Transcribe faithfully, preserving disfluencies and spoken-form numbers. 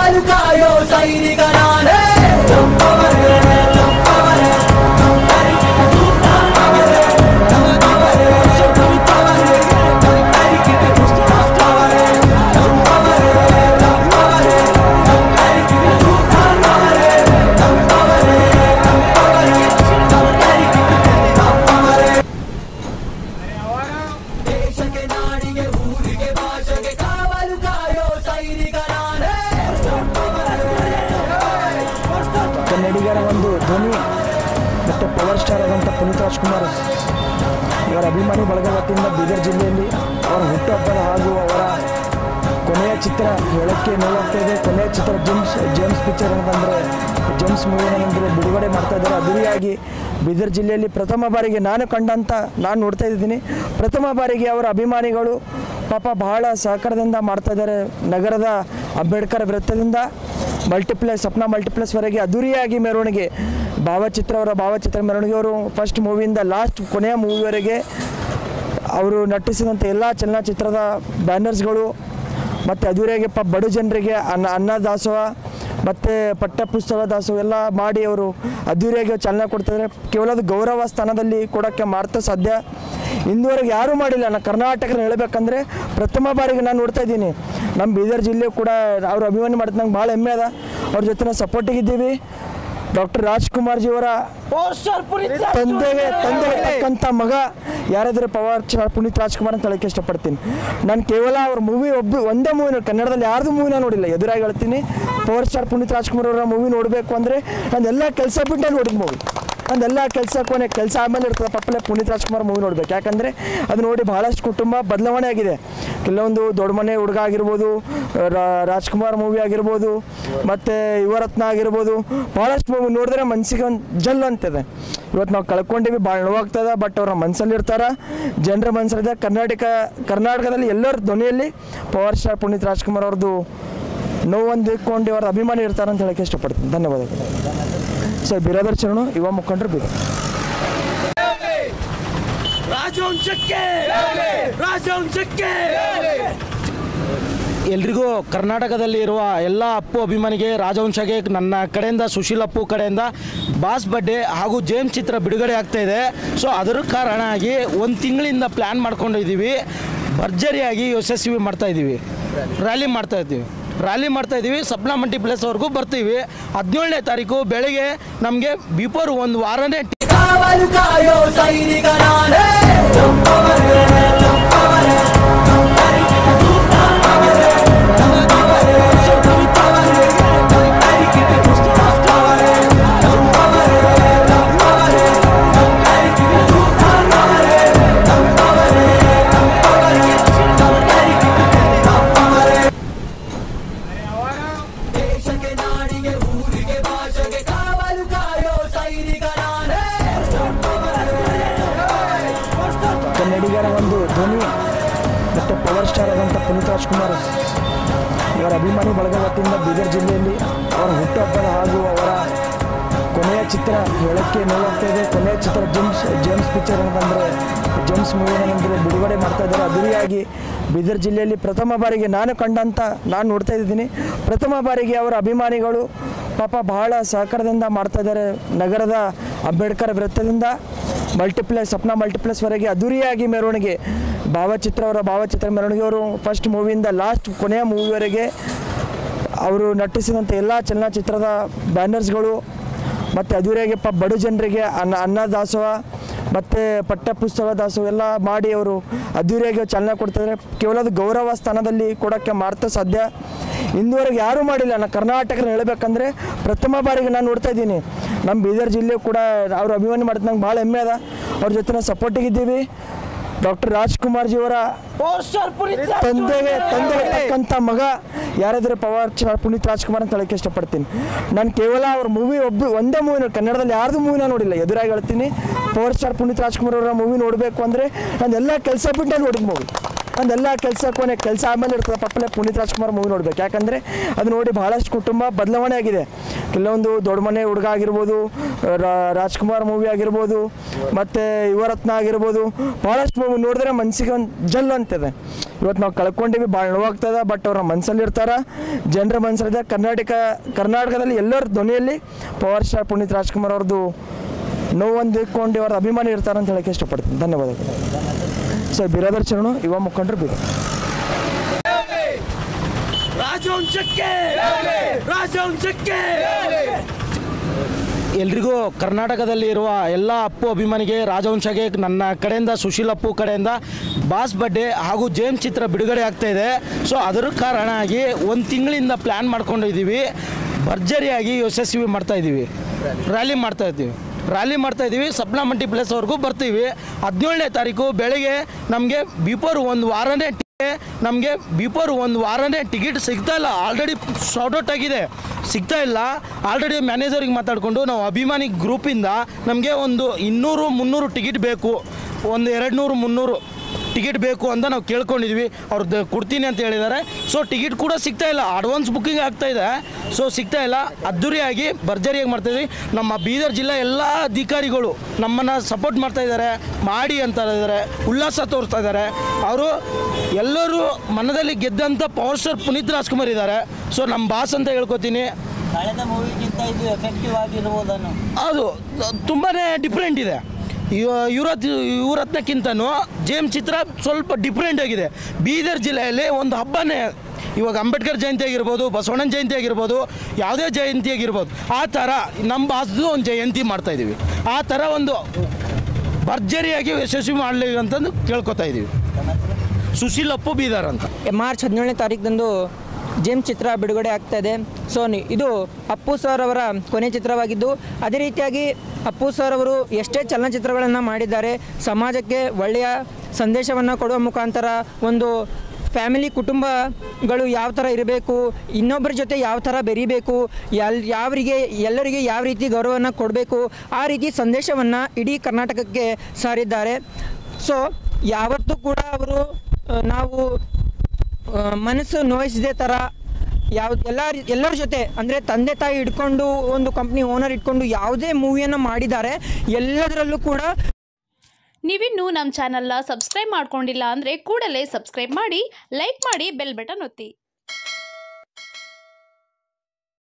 ಕಾವಲು ಕಾಯೋ ಸೈನಿಕನಾದೆ ಕನ್ನಡಿಗರ ಒಂದು ಧ್ವನಿ ಮತ್ತು ಪವರ್ ಸ್ಟಾರ್ ಆದಂಥ ಪುನೀತ್ ರಾಜ್ಕುಮಾರ್ ಇವರ ಅಭಿಮಾನಿ ಬಳಗ ವತಿಯಿಂದ ಬೀದರ್ ಜಿಲ್ಲೆಯಲ್ಲಿ ಅವರ ಹುಟ್ಟುಹಬ್ಬದ ಹಾಗೂ ಅವರ ಕೊನೆಯ ಚಿತ್ರ ಹೇಳಕ್ಕೆ ನೋವಾಗ್ತಾ ಇದೆ. ಕೊನೆಯ ಚಿತ್ರ ಜೇಮ್ಸ್ ಜೇಮ್ಸ್ ಪಿಕ್ಚರ್ ಅಂತಂದರೆ ಜೇಮ್ಸ್ ಮೂವಿ ಏನಂದರೆ ಬಿಡುಗಡೆ ಮಾಡ್ತಾ ಇದ್ದಾರೆ. ಅದುರಿಯಾಗಿ ಬೀದರ್ ಜಿಲ್ಲೆಯಲ್ಲಿ ಪ್ರಥಮ ಬಾರಿಗೆ ನಾನು ಕಂಡಂಥ ನಾನು ನೋಡ್ತಾ ಇದ್ದೀನಿ. ಪ್ರಥಮ ಬಾರಿಗೆ ಅವರ ಅಭಿಮಾನಿಗಳು ಪಾಪ ಬಹಳ ಸಹಕಾರದಿಂದ ಮಾಡ್ತಾ ಇದ್ದಾರೆ. ನಗರದ ಅಂಬೇಡ್ಕರ್ ವೃತ್ತದಿಂದ ಮಲ್ಟಿಪ್ಲೆಕ್ಸ್ ಸಪ್ನಾ ಮಲ್ಟಿಪ್ಲೆಕ್ಸ್ವರೆಗೆ ಅದುರಿಯಾಗಿ ಮೆರವಣಿಗೆ ಭಾವಚಿತ್ರ ಅವರ ಭಾವಚಿತ್ರ ಮೆರವಣಿಗೆ ಅವರು ಫಸ್ಟ್ ಮೂವಿಯಿಂದ ಲಾಸ್ಟ್ ಕೊನೆಯ ಮೂವಿವರೆಗೆ ಅವರು ನಟಿಸಿದಂಥ ಎಲ್ಲ ಚಲನಚಿತ್ರದ ಬ್ಯಾನರ್ಸ್ಗಳು ಮತ್ತು ಅದುರಿಯಾಗಿ ಪ ಬಡ ಜನರಿಗೆ ಅನ್ನ ಅನ್ನದಾಸೋಹ ಮತ್ತು ಪಠ್ಯಪುಸ್ತಕ ದಾಸೋಹ ಎಲ್ಲ ಮಾಡಿ ಅವರು ಅದ್ದೂರಿಯಾಗಿ ಚಾಲನೆ ಕೊಡ್ತಿದ್ದಾರೆ. ಕೇವಲ ಅದು ಗೌರವ ಸ್ಥಾನದಲ್ಲಿ ಕೊಡೋಕ್ಕೆ ಮಾಡ್ತಾ ಸಾಧ್ಯ. ಇಂದುವರೆಗೆ ಯಾರೂ ಮಾಡಿಲ್ಲ. ನಾನು ಕರ್ನಾಟಕನ ಹೇಳಬೇಕಂದ್ರೆ ಪ್ರಥಮ ಬಾರಿಗೆ ನಾನು ನೋಡ್ತಾ ಇದ್ದೀನಿ. ನಮ್ಮ ಬೀದರ್ ಜಿಲ್ಲೆ ಕೂಡ ಅವ್ರ ಅಭಿಮಾನಿ ಮಾಡಿದ ನಂಗೆ ಭಾಳ ಹೆಮ್ಮೆ ಅದ. ಅವ್ರ ಜೊತೆ ನಾವು ಸಪೋರ್ಟಿಗಿದ್ದೀವಿ. ಡಾಕ್ಟರ್ ರಾಜ್ಕುಮಾರ್ ಜಿಯವರ ತಂದೆಗೆ ತಂದೆಗೆ ತಕ್ಕಂಥ ಮಗ ಯಾರಾದರೂ ಪವರ್ ಸ್ಟಾರ್ ಪುನೀತ್ ರಾಜ್ಕುಮಾರ್ ಅಂತ ಹೇಳೋಕ್ಕೆ ಇಷ್ಟಪಡ್ತೀನಿ. ನಾನು ಕೇವಲ ಅವ್ರ ಮೂವಿ ಒಬ್ಬ ಒಂದೇ ಮೂವಿ ಕನ್ನಡದಲ್ಲಿ ಯಾರ್ದು ಮೂವಿನ ನೋಡಿಲ್ಲ. ಎದುರಾಗಿ ಹೇಳ್ತೀನಿ, ಪವರ್ ಸ್ಟಾರ್ ಪುನೀತ್ ರಾಜ್ಕುಮಾರ್ ಅವರ ಮೂವಿ ನೋಡಬೇಕು ಅಂದರೆ ನಂದೆಲ್ಲ ಕೆಲಸ ಬಿಟ್ಟು ನೋಡಿದ ಮೂವಿ. ನಂದೆಲ್ಲ ಕೆಲಸ ಕೊನೆ ಕೆಲಸ ಆಮೇಲೆ ಇರ್ತದೆ ಪಪ್ಪಲೆ ಪುನೀತ್ ರಾಜ್ಕುಮಾರ್ ಮೂವಿ ನೋಡ್ಬೇಕು. ಯಾಕಂದರೆ ಅದು ನೋಡಿ ಭಾಳಷ್ಟು ಕುಟುಂಬ ಬದಲಾವಣೆ ಆಗಿದೆ. ಕೆಲವೊಂದು ದೊಡ್ಡ ಮನೆ ಹುಡುಗ ಆಗಿರ್ಬೋದು, ರಾಜ್ಕುಮಾರ್ ಮೂವಿ ಆಗಿರ್ಬೋದು, ಮತ್ತು ಯುವರತ್ನ ಆಗಿರ್ಬೋದು, ಭಾಳಷ್ಟು ಮೂವಿ ನೋಡಿದ್ರೆ ಮನಸ್ಸಿಗೆ ಒಂದು ಜಲ್ ಅಂತಿದೆ. ಇವತ್ತು ನಾವು ಕಳ್ಕೊಂಡಿವಿ, ಭಾಳ ನೋವಾಗ್ತದೆ. ಬಟ್ ಅವ್ರ ಮನಸ್ಸಲ್ಲಿ ಇರ್ತಾರೆ, ಜನರ ಮನಸ್ಸಲ್ಲಿದೆ. ಕರ್ನಾಟಕ ಕರ್ನಾಟಕದಲ್ಲಿ ಎಲ್ಲರ ಧ್ವನಿಯಲ್ಲಿ ಪವರ್ ಸ್ಟಾರ್ ಪುನೀತ್ ರಾಜ್ಕುಮಾರ್ ಅವ್ರದ್ದು ನೋವೊಂದು ಇಟ್ಕೊಂಡು ಅವ್ರ ಅಭಿಮಾನಿ ಇರ್ತಾರೆ ಅಂತ ಹೇಳೋಕ್ಕೆ ಇಷ್ಟಪಡ್ತೀನಿ. ಧನ್ಯವಾದಗಳು. ಸರ್ ಬಿರಾದರ್ ಚರಣು, ಯುವ ಮುಖಂಡರು ಬೀದರ್. ಎಲ್ರಿಗೂ ಕರ್ನಾಟಕದಲ್ಲಿ ಇರುವ ಎಲ್ಲ ಅಪ್ಪು ಅಭಿಮಾನಿಗೆ, ರಾಜವಂಶಗೆ ನನ್ನ ಕಡೆಯಿಂದ, ಸುಶೀಲ್ ಅಪ್ಪು ಕಡೆಯಿಂದ ಬಾಸ್ ಬರ್ಡೇ ಹಾಗೂ ಜೇಮ್ಸ್ ಚಿತ್ರ ಬಿಡುಗಡೆ ಆಗ್ತಾ ಇದೆ. ಸೊ ಅದರ ಕಾರಣ ಆಗಿ ಒಂದು ತಿಂಗಳಿಂದ ಪ್ಲ್ಯಾನ್ ಮಾಡ್ಕೊಂಡಿದ್ದೀವಿ. ಭರ್ಜರಿಯಾಗಿ ಯಶಸ್ವಿ ಮಾಡ್ತಾ ಇದ್ದೀವಿ. ರ್ಯಾಲಿ ಮಾಡ್ತಾ ಇದ್ದೀವಿ ರ್ಯಾಲಿ ಮಾಡ್ತಾ ಇದ್ದೀವಿ ಸಪ್ನಾ ಮಲ್ಟಿಪ್ಲೆಕ್ಸ್ವರೆಗೂ ಬರ್ತೀವಿ. ಹದಿನೇಳನೇ ತಾರೀಕು ಬೆಳಗ್ಗೆ ನಮಗೆ ಬಿಫೋರ್ ಒಂದು ವಾರನೇ ಕಾವಲು ಕಾಯೋ ಸೈನಿಕನಾದೆ ಕನ್ನಡಿಗರ ಒಂದು ಧ್ವನಿ ಮತ್ತು ಪವರ್ ಸ್ಟಾರ್ ಆದಂಥ ಪುನೀತ್ ರಾಜ್ಕುಮಾರ್ ಇವರ ಅಭಿಮಾನಿ ಬಳಗ ವತಿಯಿಂದ ಬೀದರ್ ಜಿಲ್ಲೆಯಲ್ಲಿ ಅವರ ಹುಟ್ಟುಹಬ್ಬದ ಹಾಗೂ ಅವರ ಕೊನೆಯ ಚಿತ್ರ ಹೇಳಕ್ಕೆ ನೋವಾಗ್ತಾ ಇದೆ. ಕೊನೆಯ ಚಿತ್ರ ಜೇಮ್ಸ್ ಜೇಮ್ಸ್ ಪಿಕ್ಚರ್ ಅಂತಂದರೆ ಜೇಮ್ಸ್ ಮೂವಿ ಏನಂದರೆ ಬಿಡುಗಡೆ ಮಾಡ್ತಾ ಇದ್ದಾರೆ. ಅದುರಿಯಾಗಿ ಬೀದರ್ ಜಿಲ್ಲೆಯಲ್ಲಿ ಪ್ರಥಮ ಬಾರಿಗೆ ನಾನು ಕಂಡಂಥ ನಾನು ನೋಡ್ತಾ ಇದ್ದೀನಿ. ಪ್ರಥಮ ಬಾರಿಗೆ ಅವರ ಅಭಿಮಾನಿಗಳು ಪಾಪ ಬಹಳ ಸಹಕಾರದಿಂದ ಮಾಡ್ತಾ ಇದ್ದಾರೆ. ನಗರದ ಅಂಬೇಡ್ಕರ್ ವೃತ್ತದಿಂದ ಮಲ್ಟಿಪ್ಲೆಕ್ಸ್ ಸಪ್ನಾ ಮಲ್ಟಿಪ್ಲೆಕ್ಸ್ವರೆಗೆ ಅದುರಿಯಾಗಿ ಮೆರವಣಿಗೆ ಭಾವಚಿತ್ರ ಅವರ ಭಾವಚಿತ್ರ ಮೆರವಣಿಗೆ ಅವರು ಫಸ್ಟ್ ಮೂವಿಯಿಂದ ಲಾಸ್ಟ್ ಕೊನೆಯ ಮೂವಿವರೆಗೆ ಅವರು ನಟಿಸಿದಂಥ ಎಲ್ಲ ಚಲನಚಿತ್ರದ ಬ್ಯಾನರ್ಸ್ಗಳು ಮತ್ತು ಅದುರಿಯಾಗಿ ಪ ಬಡ ಜನರಿಗೆ ಅನ್ನ ಅನ್ನದಾಸೋಹ ಮತ್ತು ಪಠ್ಯಪುಸ್ತಕ ದಾಸೋಹ ಎಲ್ಲ ಮಾಡಿ ಅವರು ಅದ್ದೂರಿಯಾಗಿ ಚಾಲನೆ ಕೊಡ್ತಿದ್ದಾರೆ. ಕೇವಲ ಅದು ಗೌರವ ಸ್ಥಾನದಲ್ಲಿ ಕೊಡೋಕ್ಕೆ ಮಾಡ್ತಾ ಸಾಧ್ಯ. ಇಂದುವರೆಗೆ ಯಾರೂ ಮಾಡಿಲ್ಲ. ನಾನು ಕರ್ನಾಟಕನ ಹೇಳಬೇಕಂದ್ರೆ ಪ್ರಥಮ ಬಾರಿಗೆ ನಾನು ನೋಡ್ತಾ ಇದ್ದೀನಿ. ನಮ್ಮ ಬೀದರ್ ಜಿಲ್ಲೆ ಕೂಡ ಅವ್ರ ಅಭಿಮಾನಿ ಮಾಡಿದ ನಂಗೆ ಭಾಳ ಹೆಮ್ಮೆ ಅದ. ಅವ್ರ ಜೊತೆ ನಾವು ಸಪೋರ್ಟಿಗಿದ್ದೀವಿ. ಡಾಕ್ಟರ್ ರಾಜ್ಕುಮಾರ್ ಜಿಯವರ ತಂದೆಗೆ ತಂದೆಗೆ ತಕ್ಕಂಥ ಮಗ ಯಾರಾದರೂ ಪವರ್ ಸ್ಟಾರ್ ಪುನೀತ್ ರಾಜ್ಕುಮಾರ್ ಅಂತ ಹೇಳೋಕ್ಕೆ ಇಷ್ಟಪಡ್ತೀನಿ. ನಾನು ಕೇವಲ ಅವ್ರ ಮೂವಿ ಒಬ್ಬ ಒಂದೇ ಮೂವಿ ಕನ್ನಡದಲ್ಲಿ ಯಾರ್ದು ಮೂವಿನ ನೋಡಿಲ್ಲ. ಎದುರಾಗಿ ಹೇಳ್ತೀನಿ, ಪವರ್ ಸ್ಟಾರ್ ಪುನೀತ್ ರಾಜ್ಕುಮಾರ್ ಅವರ ಮೂವಿ ನೋಡಬೇಕು ಅಂದರೆ ನಂದೆಲ್ಲ ಕೆಲಸ ಬಿಟ್ಟು ನೋಡಿದ ಮೂವಿ. ನಂದೆಲ್ಲ ಕೆಲಸ ಕೊನೆ ಕೆಲಸ ಆಮೇಲೆ ಇರ್ತದೆ ಪಪ್ಪಲೆ ಪುನೀತ್ ರಾಜ್ಕುಮಾರ್ ಮೂವಿ ನೋಡ್ಬೇಕು. ಯಾಕಂದರೆ ಅದು ನೋಡಿ ಭಾಳಷ್ಟು ಕುಟುಂಬ ಬದಲಾವಣೆ ಆಗಿದೆ. ಕೆಲವೊಂದು ದೊಡ್ಡ ಮನೆ ಹುಡುಗ ಆಗಿರ್ಬೋದು, ರಾಜ್ಕುಮಾರ್ ಮೂವಿ ಆಗಿರ್ಬೋದು, ಮತ್ತು ಯುವರತ್ನ ಆಗಿರ್ಬೋದು, ಭಾಳಷ್ಟು ಮೂವಿ ನೋಡಿದ್ರೆ ಮನಸ್ಸಿಗೆ ಒಂದು ಜಲ್ ಅಂತಿದೆ. ಇವತ್ತು ನಾವು ಕಳ್ಕೊಂಡಿವಿ, ಭಾಳ ನೋವಾಗ್ತದೆ. ಬಟ್ ಅವ್ರ ಮನಸ್ಸಲ್ಲಿ ಇರ್ತಾರೆ, ಜನರ ಮನಸ್ಸಲ್ಲಿದೆ. ಕರ್ನಾಟಕ ಕರ್ನಾಟಕದಲ್ಲಿ ಎಲ್ಲರ ಧ್ವನಿಯಲ್ಲಿ ಪವರ್ ಸ್ಟಾರ್ ಪುನೀತ್ ರಾಜ್ಕುಮಾರ್ ಅವ್ರದ್ದು ನೋವೊಂದು ಇಟ್ಕೊಂಡು ಅವ್ರ ಅಭಿಮಾನಿ ಇರ್ತಾರೆ ಅಂತ ಹೇಳಕ್ಕೆ ಇಷ್ಟಪಡ್ತೀನಿ. ಧನ್ಯವಾದಗಳು. ಸರ್ ಬಿರಾದರ್ ಚರಣು, ಯುವ ಮುಖಂಡರು ಬೀದರ್. ರಾಜವಂಶಕ್ಕೆ ರಾಜವಂಶಕ್ಕೆ ಎಲ್ರಿಗೂ ಕರ್ನಾಟಕದಲ್ಲಿ ಇರುವ ಎಲ್ಲ ಅಪ್ಪು ಅಭಿಮಾನಿಗೆ ರಾಜವಂಶಗೆ ನನ್ನ ಕಡೆಯಿಂದ ಸುಶೀಲ್ ಅಪ್ಪು ಕಡೆಯಿಂದ ಬಾಸ್ ಬರ್ಡೇ ಹಾಗೂ ಜೇಮ್ಸ್ ಚಿತ್ರ ಬಿಡುಗಡೆ ಆಗ್ತಾ ಇದೆ. ಸೊ ಅದರ ಕಾರಣ ಆಗಿ ಒಂದು ತಿಂಗಳಿಂದ ಪ್ಲ್ಯಾನ್ ಮಾಡ್ಕೊಂಡಿದ್ದೀವಿ. ಭರ್ಜರಿಯಾಗಿ ಯಶಸ್ವಿ ಮಾಡ್ತಾಯಿದ್ದೀವಿ. ರ್ಯಾಲಿ ಮಾಡ್ತಾಯಿದ್ದೀವಿ ರ್ಯಾಲಿ ಮಾಡ್ತಾಯಿದ್ದೀವಿ ಸಪ್ನಾ ಮಲ್ಟಿಪ್ಲೆಕ್ಸ್ವರೆಗೂ ಬರ್ತೀವಿ. ಹದಿನೇಳನೇ ತಾರೀಕು ಬೆಳಗ್ಗೆ ನಮಗೆ ಬಿಫೋರ್ ಒಂದು ವಾರನೇ ನಮಗೆ ಬಿಫೋರ್ ಒಂದು ವಾರನೇ ಟಿಕೆಟ್ ಸಿಗ್ತಾ ಇಲ್ಲ. ಆಲ್ರೆಡಿ ಶಾರ್ಟ್ಔಟ್ ಆಗಿದೆ, ಸಿಗ್ತಾ ಇಲ್ಲ. ಆಲ್ರೆಡಿ ಮ್ಯಾನೇಜರಿಗೆ ಮಾತಾಡಿಕೊಂಡು ನಾವು ಅಭಿಮಾನಿ ಗ್ರೂಪಿಂದ ನಮಗೆ ಒಂದು ಇನ್ನೂರು ಮುನ್ನೂರು ಟಿಕೆಟ್ ಬೇಕು, ಒಂದು ಎರಡು ನೂರು ಮುನ್ನೂರು ಟಿಕೆಟ್ ಬೇಕು ಅಂತ ನಾವು ಕೇಳ್ಕೊಂಡಿದ್ವಿ. ಅವ್ರದ್ದು ಕೊಡ್ತೀನಿ ಅಂತ ಹೇಳಿದ್ದಾರೆ. ಸೊ ಟಿಕೆಟ್ ಕೂಡ ಸಿಗ್ತಾ ಇಲ್ಲ, ಅಡ್ವಾನ್ಸ್ ಬುಕ್ಕಿಂಗ್ ಆಗ್ತಾ ಇದೆ. ಸೊ ಸಿಗ್ತಾ ಇಲ್ಲ. ಅದ್ದೂರಿಯಾಗಿ ಭರ್ಜರಿಯಾಗಿ ಮಾಡ್ತಾಯಿದ್ವಿ. ನಮ್ಮ ಬೀದರ್ ಜಿಲ್ಲೆ ಎಲ್ಲ ಅಧಿಕಾರಿಗಳು ನಮ್ಮನ್ನು ಸಪೋರ್ಟ್ ಮಾಡ್ತಾ ಇದ್ದಾರೆ, ಮಾಡಿ ಅಂತ ಇದ್ದಾರೆ, ಉಲ್ಲಾಸ ತೋರಿಸ್ತಾ ಇದ್ದಾರೆ. ಅವರು ಎಲ್ಲರೂ ಮನದಲ್ಲಿ ಗೆದ್ದಂಥ ಪವರ್ ಸ್ಟಾರ್ ಪುನೀತ್ ರಾಜ್ಕುಮಾರ್ ಇದ್ದಾರೆ. ಸೊ ನಮ್ಮ ಬಾಸ್ ಅಂತ ಹೇಳ್ಕೊತೀನಿ. ಕಳೆದ ಮೂವಿಗಿಂತ ಇದು ಎಫೆಕ್ಟಿವ್ ಆಗಿರುವುದನ್ನು ಅದು ತುಂಬಾ ಡಿಫ್ರೆಂಟ್ ಇದೆ. ಯುವರತ್ ಯುವರತ್ನಕ್ಕಿಂತನೂ ಜೇಮ್ಸ್ ಚಿತ್ರ ಸ್ವಲ್ಪ ಡಿಫ್ರೆಂಟ್ ಆಗಿದೆ. ಬೀದರ್ ಜಿಲ್ಲೆಯಲ್ಲಿ ಒಂದು ಹಬ್ಬನೇ, ಇವಾಗ ಅಂಬೇಡ್ಕರ್ ಜಯಂತಿ ಆಗಿರ್ಬೋದು, ಬಸವಣ್ಣನ ಜಯಂತಿ ಆಗಿರ್ಬೋದು, ಯಾವುದೇ ಜಯಂತಿ ಆಗಿರ್ಬೋದು, ಆ ಥರ ನಮ್ಮ ಬಾಸ್ದು ಒಂದು ಜಯಂತಿ ಮಾಡ್ತಾಯಿದ್ದೀವಿ. ಆ ಥರ ಒಂದು ಭರ್ಜರಿಯಾಗಿ ಯಶಸ್ವಿ ಮಾಡಲಿ ಅಂತಂದು ಕೇಳ್ಕೊತಾ ಇದ್ದೀವಿ. ಸುಶೀಲ್ ಅಪ್ಪು ಬೀದರ್ ಅಂತ. ಮಾರ್ಚ್ ಹದಿನೇಳನೇ ತಾರೀಕಿನಂದು ಜೇಮ್ಸ್ ಚಿತ್ರ ಬಿಡುಗಡೆ ಆಗ್ತಾ ಇದೆ. ಸೊ ಇದು ಅಪ್ಪು ಸರ್ ಅವರ ಕೊನೆ ಚಿತ್ರವಾಗಿದ್ದು, ಅದೇ ರೀತಿಯಾಗಿ ಅಪ್ಪು ಸರ್ ಅವರು ಎಷ್ಟೇ ಚಲನಚಿತ್ರಗಳನ್ನು ಮಾಡಿದ್ದಾರೆ, ಸಮಾಜಕ್ಕೆ ಒಳ್ಳೆಯ ಸಂದೇಶವನ್ನು ಕೊಡುವ ಮುಖಾಂತರ ಒಂದು ಫ್ಯಾಮಿಲಿ ಕುಟುಂಬಗಳು ಯಾವ ಥರ ಇರಬೇಕು, ಇನ್ನೊಬ್ಬರ ಜೊತೆ ಯಾವ ಥರ ಬೆರೀಬೇಕು, ಎಲ್ ಯಾವರಿಗೆ ಎಲ್ಲರಿಗೆ ಯಾವ ರೀತಿ ಗೌರವವನ್ನು ಕೊಡಬೇಕು, ಆ ರೀತಿ ಸಂದೇಶವನ್ನು ಇಡೀ ಕರ್ನಾಟಕಕ್ಕೆ ಸಾರಿದ್ದಾರೆ. ಸೊ ಯಾವತ್ತೂ ಕೂಡ ಅವರು ನಾವು ಮನಸ್ಸು ನೋಯಿಸದೇ ಥರ ಯಾವ ಎಲ್ಲ ಎಲ್ಲರ ಜೊತೆ ಅಂದರೆ ತಂದೆ ತಾಯಿ ಇಟ್ಕೊಂಡು ಒಂದು ಕಂಪ್ನಿ ಓನರ್ ಇಟ್ಕೊಂಡು ಯಾವುದೇ ಮೂವಿಯನ್ನು ಮಾಡಿದ್ದಾರೆ, ಎಲ್ಲದರಲ್ಲೂ ಕೂಡ. ನೀವಿನ್ನೂ ನಮ್ಮ ಚಾನಲ್ನ ಸಬ್ಸ್ಕ್ರೈಬ್ ಮಾಡ್ಕೊಂಡಿಲ್ಲ ಅಂದರೆ ಕೂಡಲೇ ಸಬ್ಸ್ಕ್ರೈಬ್ ಮಾಡಿ, ಲೈಕ್ ಮಾಡಿ, ಬೆಲ್ ಬಟನ್ ಒತ್ತಿ.